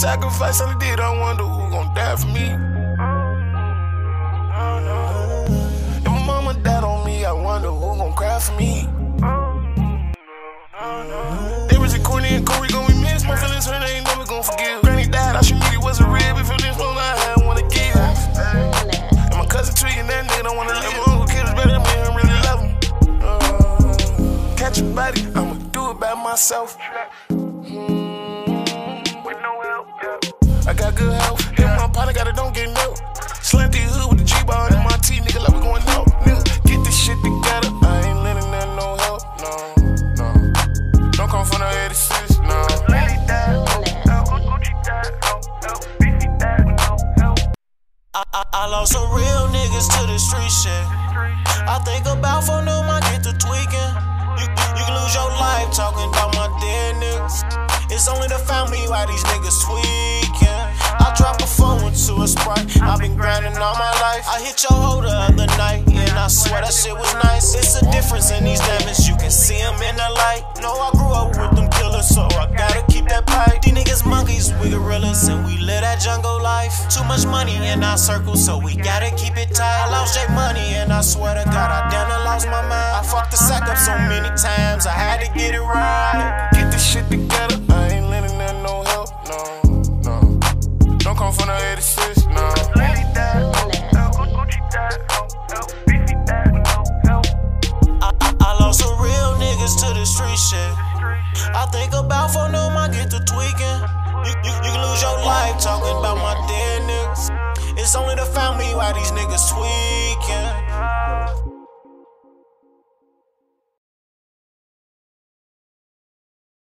sacrifice I did, I wonder who gon' die for me. If my mama died on me, I wonder who gon' cry for me. They was Courtney and Corey gon' be missed. My feelings hurt, they ain't never gon' forgive. Granny died, I should meet it wasn't real. If this one I had, I wanna give. And my cousin tweeting that nigga don't wanna live. My uncle kid is better than me, I really love him. Catch a body, I'ma do it by myself. With no help, I got good health. Hit my partner, got it, don't get milk. Slant the hood with the G-ball in my teeth, nigga, like we going out. Nigga, get this shit together. I ain't letting that no help, no. Don't come from no 86, no. I lost some real niggas to the street shit. I think about for them, I get to tweaking. You can lose your life talking about my dead niggas. It's only the family why these niggas tweaking. I drop a phone to a Sprite. I've been grinding all my life. I hit your hoe the other night, and I swear that shit was nice. It's a difference in these diamonds, you can see them in the light. No, I grew up with them killers, so I gotta keep that pipe. These niggas monkeys, we gorillas, and we live that jungle life. Too much money in our circle, so we gotta keep it tight. I lost J Money, and I swear to God, I done lost my mind. I fucked the sack up so many times, I had to get it right. Get this shit together, I ain't letting that no help, no. Don't come from no 86, no. I lost some real niggas to the street shit. I think about for them, I get to tweaking. You can lose your life talking about my dead niggas. It's only the family why these niggas tweaking.